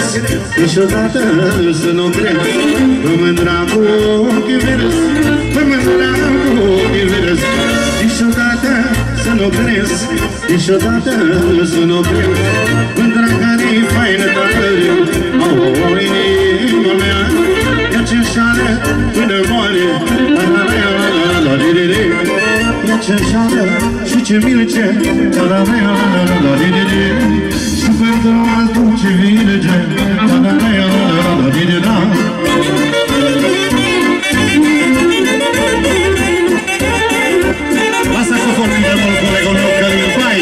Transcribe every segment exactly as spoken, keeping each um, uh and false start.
crezi, niciodată să nu crezi. Mă mândra cu ochii verzi, mă mândra cu ochii verzi. Niciodată să nu crezi, niciodată să nu crezi. Mândra care-i faină tare, au o inima mea. Ea ce șală până moare, la-la-la-la-la-la-la-la-la-la-la-la. Ea ce șală și ce milge, la-la-la-la-la-la-la-la-la-la. Și pentru altul ce vilege, la-la-la-la-la-la-la-la-la. Lasă să fac de mult colegul meu Călin Pai,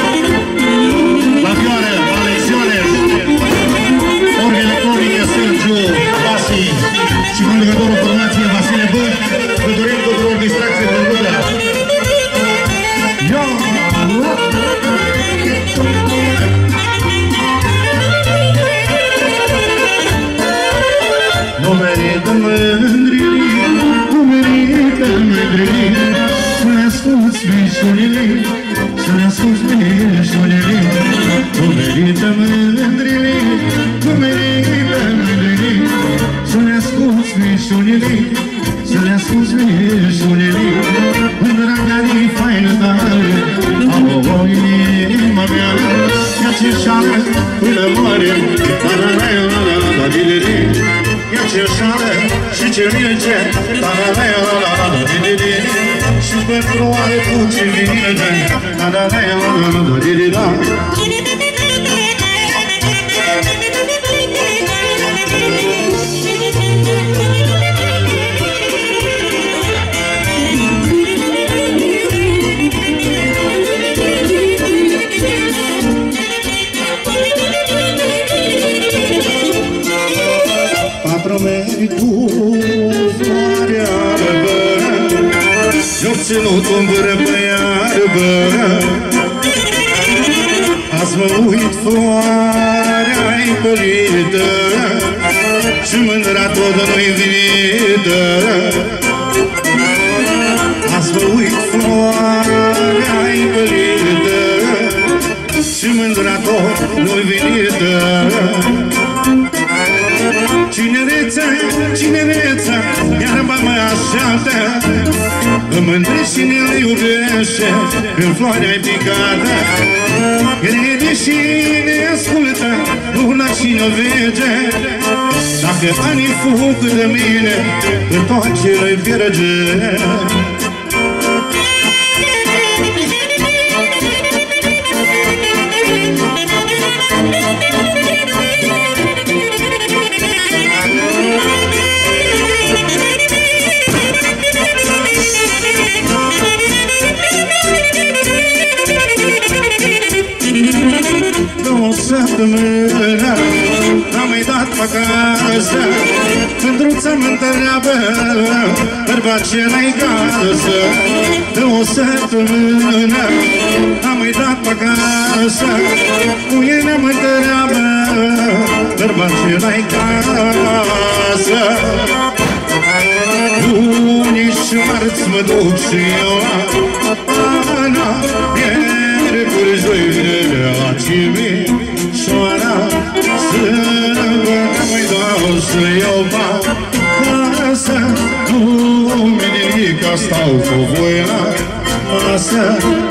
la Fioară, Alexione, ori electronică Sergiu Vasi și conducătorul formației Vasile Bă, vă dorim tuturor distracție plăcută. Nu merită mândrilii, nu merită mândrilii, să le asculți mișunilii, să le asculți mișunilii. Nu merită mândrilii, nu merită mândrilii, să le asculți mișunilii, să le asculți mișunilii. Mândra care-i faină tare, au o inima mea. Ea ce șală până moare, la-la-la-la-la-la-la-la-la-la-la. Ea ce șală și ce milge, la-la-la-la-la-la-la-la-la-la. Și pentru altul ce vilege, la-la-la-la-la-la-la-la-la. Patru-meri cu floare albă, i-o ținut un bără pe iarbă. Azi mă uit, floarea-i pălită și mândra tot nu-i vinită. Azi mă uit, floarea-i pălită și mândra tot nu-i vinită. Cinereța, cinereța, iarba mă așteaptă, îmi mândri și ne-l iubește când floarea-i picată. Crede și ne ascultă, luna și ne vede. Dacă anii fug de mine, întoarce-l-i pierge. O săptămână n-am mai dat pe acasă, mândruța mă întreabă, bărbat ce n-ai casă. De o săptămână n-am mai dat pe acasă, muienea mă întreabă, bărbat ce n-ai casă. Luni și marți mă duc și eu la Pana, miercuri, joi, vinerea, Cimișoara, sâmbătă mai dau să iau bani casă. Nu-mi nimic, stau cu voi la masă.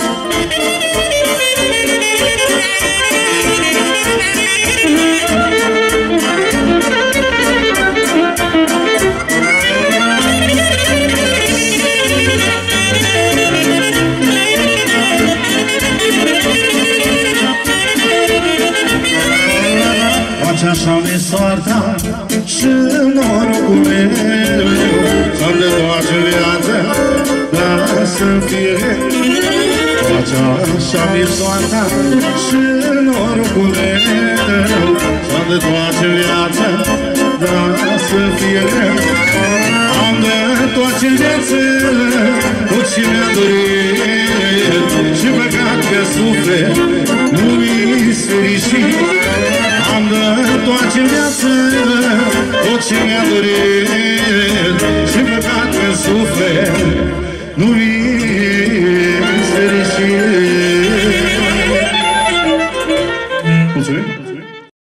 Așa-mi soarta și norocul meu, să-mi de toate viața, dar să fie. Așa-mi soarta și norocul meu, să-mi de toate viața, dar să fie. Am de toate viața, tot ce mi-a dorit, și păcat că suflet nu-i fericit. Am de toate viața, tot ce mi-a dorit, și păcat că suflet nu-i